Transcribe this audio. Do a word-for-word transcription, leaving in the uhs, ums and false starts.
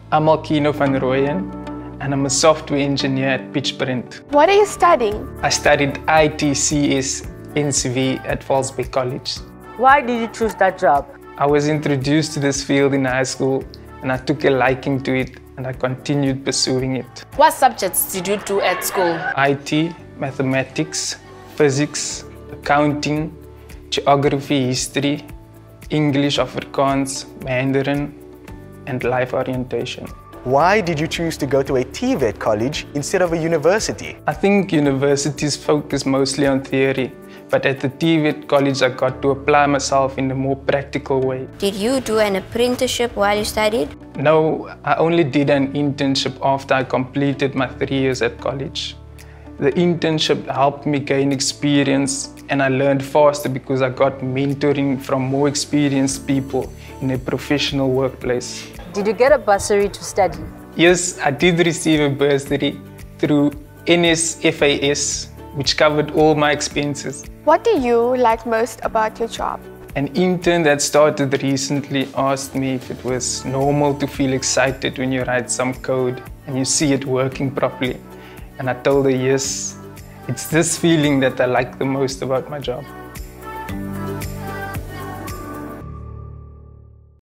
I'm Alcino van Rooyen, and I'm a software engineer at Pitchprint. What are you studying? I studied I T C S N C V at Valsbeek College. Why did you choose that job? I was introduced to this field in high school, and I took a liking to it, and I continued pursuing it. What subjects did you do at school? I T, mathematics, physics, accounting, geography, history, English, Afrikaans, Mandarin, and life orientation. Why did you choose to go to a T V E T college instead of a university? I think universities focus mostly on theory, but at the T V E T college I got to apply myself in a more practical way. Did you do an apprenticeship while you studied? No, I only did an internship after I completed my three years at college. The internship helped me gain experience, and I learned faster because I got mentoring from more experienced people in a professional workplace. Did you get a bursary to study? Yes, I did receive a bursary through N S F A S, which covered all my expenses. What do you like most about your job? An intern that started recently asked me if it was normal to feel excited when you write some code and you see it working properly. And I told her yes. It's this feeling that I like the most about my job.